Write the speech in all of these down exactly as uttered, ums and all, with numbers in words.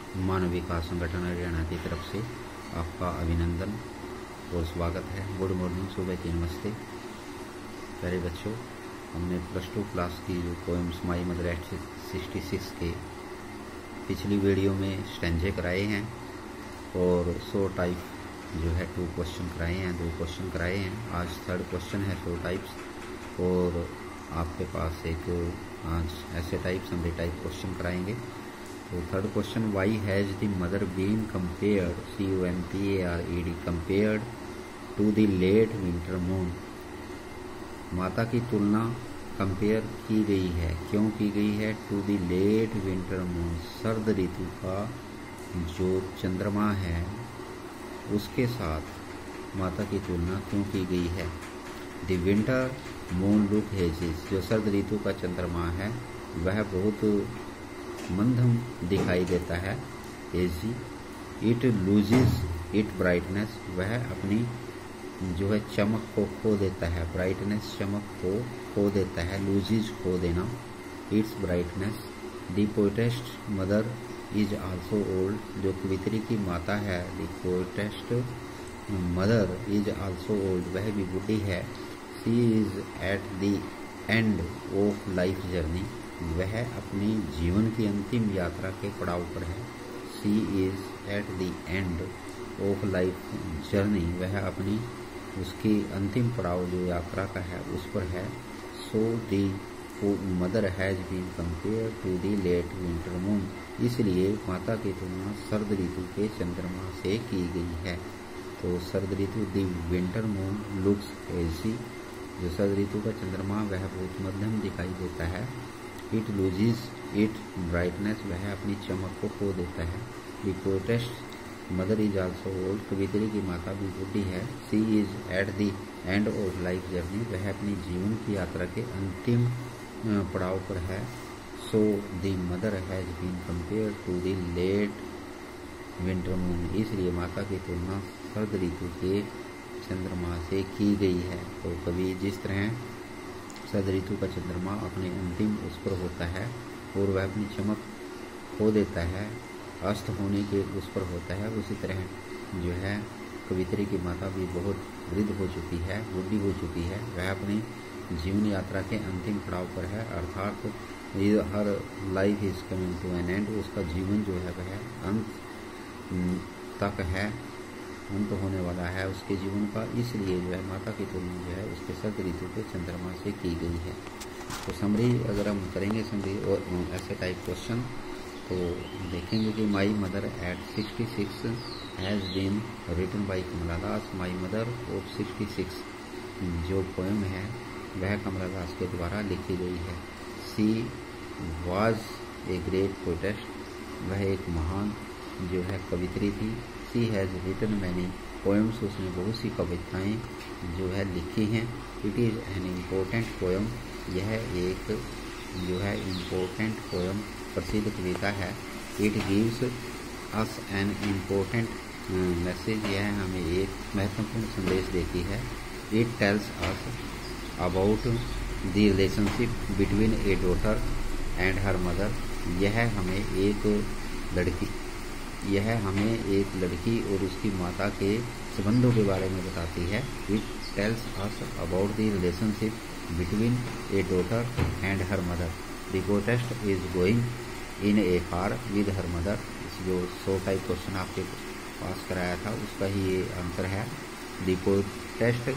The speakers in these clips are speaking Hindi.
मानव विकास संगठन हरियाणा की तरफ से आपका अभिनंदन और स्वागत है। गुड मॉर्निंग, सुबह की नमस्ते। प्यारे बच्चों, हमने प्लस टू क्लास की जो poems my mother at sixty six के पिछली वीडियो में स्टैंजे कराए हैं और सौ टाइप जो है टू क्वेश्चन कराए हैं, दो क्वेश्चन कराए हैं। आज थर्ड क्वेश्चन है सौ टाइप्स और आपके पास एक आज ऐसे टाइप्स हम टाइप क्वेश्चन कराएंगे। तो third question, why has the mother been compared, C U M P A R E D, compared to the late winter moon. माता की तुलना कंपेयर की गई है, क्यों की गई है? To the late winter moon, सर्द ऋतु का जो चंद्रमा है उसके साथ माता की तुलना क्यों की गई है? The winter moon look hazes, जो सर्द ऋतु का चंद्रमा है वह बहुत मंदम दिखाई देता है, hazy. It loses it brightness, वह अपनी जो है चमक को खो देता है। ब्राइटनेस, चमक को खो देता है, लूजिज खो देना, its brightness. The poetess mother is also old, जो कवित्री की माता है, the poetess mother is also old, वह भी बूढ़ी है। She is at the end of life journey, वह अपनी जीवन की अंतिम यात्रा के पड़ाव पर है। She is at the end of life journey, वह अपनी उसकी अंतिम पड़ाव जो यात्रा का है उस पर है। So the mother has been compare to the late winter moon, इसलिए माता की तुलना सर्द ऋतु के चंद्रमा से की गई है। तो सर्द ऋतु, the winter moon looks hazy, जो सर्द ऋतु का चंद्रमा वह बहुत मध्यम दिखाई देता है। इट लूजिज इट ब्राइटनेस, वह अपनी चमक को खो देता है। The poetess mother is also old, कवित्री की माता भी बूढ़ी है। She is at the end of life journey, वह अपनी जीवन की यात्रा के अंतिम पड़ाव पर है। So the mother has been compare to the late winter moon, इसलिए माता की तुलना सर्द ऋतु के चंद्रमा से की गई है। तो कभी जिस तरह सर्द ऋतु का चंद्रमा अपने अंतिम उस पर होता है और वह अपनी चमक खो देता है, अस्त होने के उस पर होता है, उसी तरह जो है कवित्री की माता भी बहुत वृद्ध हो चुकी है, बूढ़ी हो चुकी है, वह अपनी जीवन यात्रा के अंतिम पड़ाव पर है। अर्थात her life is coming to an end, उसका जीवन जो है वह अंत तक है, अंत होने वाला है उसके जीवन का, इसलिए जो है माता की तुलना जो है उसके सर्द ऋतु के चंद्रमा से की गई है। तो समरी अगर हम करेंगे समरी और ऐसे टाइप क्वेश्चन तो देखेंगे कि my mother at sixty six has been written by Kamala Das. My mother of sixty six जो पोएम है वह कमला दास के द्वारा लिखी गई है। सी वाज ए ग्रेट पोएटेस्ट, वह एक महान जो है कवित्री थी। She has written many poems, उसने बहुत सी कविताएं जो है लिखी हैं। It is an important poem, यह एक जो है इम्पोर्टेंट पोएम, प्रसिद्ध कविता है। It gives us an important message, यह हमें एक महत्वपूर्ण संदेश देती है। It tells us about the relationship between a daughter and her mother, यह हमें एक लड़की यह हमें एक लड़की और उसकी माता के संबंधों के बारे में बताती है। It tells us about the relationship between a daughter and her mother. The poetess is going in a car with her mother, जो सौ टाइप क्वेश्चन आपके पास कराया था उसका ही ये आंसर है। The poetess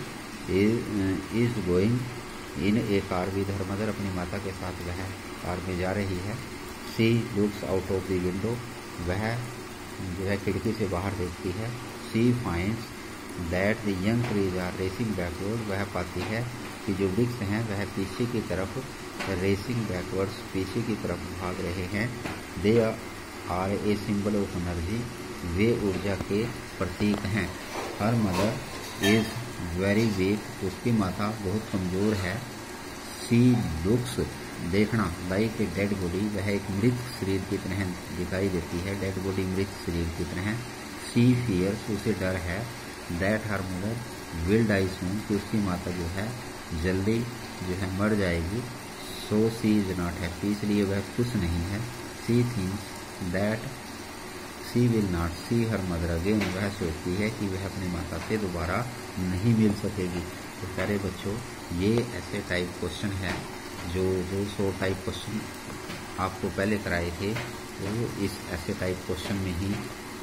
is is going in a car with her mother, अपनी माता के साथ वह कार में जा रही है। She looks out of the window, वह जो है खिड़की से बाहर देखती है। She finds that the young trees are racing backward, वह पाती है कि जो वृक्ष हैं वह पीछे की तरफ रेसिंग बैकवर्ड्स, पीछे की तरफ भाग रहे हैं। They are a symbol of energy, वे ऊर्जा के प्रतीक हैं। Her mother is very weak, उसकी माता बहुत कमज़ोर है। सी लुक्स, देखना, लाइक ए डेड बॉडी, वह एक मृत शरीर की तरह दिखाई देती है, डेड बॉडी मृत शरीर की तरह। सी फियर्स, उसे डर है। That her mother will die soon, कि उसकी माता जो है जल्दी जो है मर जाएगी। So she is not happy, इसलिए वह खुश नहीं है। She thinks that she will not see her mother again, वह सोचती है कि वह अपनी माता से दोबारा नहीं मिल सकेगी। तो प्यारे बच्चों, ये ऐसे टाइप क्वेश्चन है जो जो सौ टाइप क्वेश्चन आपको पहले कराए थे वो इस ऐसे टाइप क्वेश्चन में ही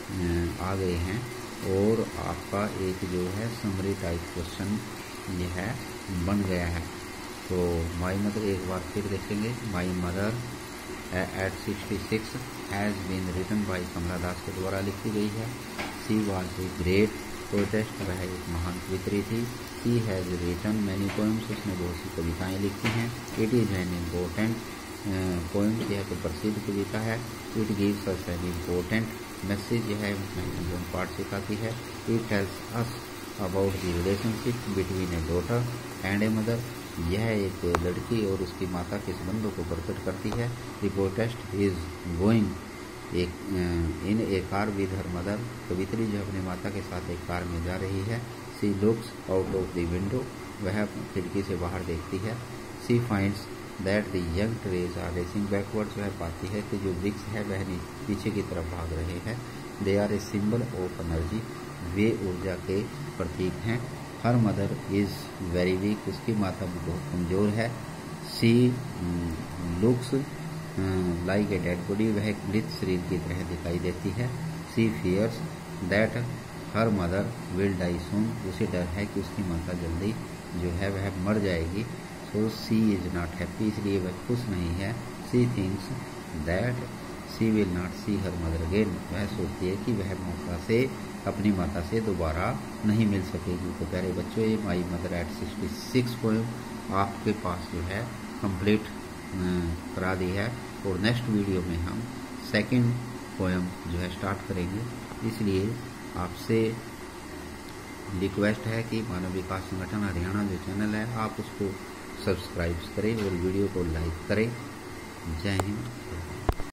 आ गए हैं। और आपका एक जो है समरी टाइप क्वेश्चन ये है बन गया है। तो माई मदर एक बार फिर देखेंगे। My mother at sixty six has been written by Kamala Das के द्वारा लिखी गई है। सी वॉज ए ग्रेट पोएटेस्ट, वह एक महान कवित्री थी। She has written many poems, उसने बहुत सी कविताएँ लिखी हैं। It is an important poems, यह तो प्रसिद्ध कविता है। It gives us an important message, यह महत्वपूर्ण पाठ सिखाती है। It tells us about the relationship between a daughter and a mother, यह एक लड़की और उसकी माता के संबंधों को प्रकट करती है। द पोएटेस्ट इज गोइंग एक in a car with her mother, कवित्री जो अपनी माता के साथ एक कार में जा रही है। She looks out of the window, वह खिड़की से बाहर देखती है। She finds that the young trees are racing backwards, वह पाती है कि जो वृक्ष है वह पीछे की तरफ भाग रहे हैं। They are a symbol of energy, वे ऊर्जा के प्रतीक हैं। Her mother is very weak, उसकी माता बहुत कमजोर है। She looks like a dead body, वह एक मृत शरीर की तरह दिखाई देती है। She fears that her mother will die soon, उसे डर है कि उसकी माता जल्दी जो है वह मर जाएगी। So she is not happy, इसलिए वह खुश नहीं है। She thinks that she will not see her mother again, वह सोचती है कि वह माता से अपनी माता से दोबारा नहीं मिल सकेगी। तो प्यारे बच्चों, ये my mother at sixty six poem आपके पास जो है कंप्लीट करा दी है। और नेक्स्ट वीडियो में हम सेकंड पोएम जो है स्टार्ट करेंगे। इसलिए आपसे रिक्वेस्ट है कि मानव विकास संगठन हरियाणा जो चैनल है आप उसको सब्सक्राइब करें और वीडियो को लाइक करें। जय हिंद।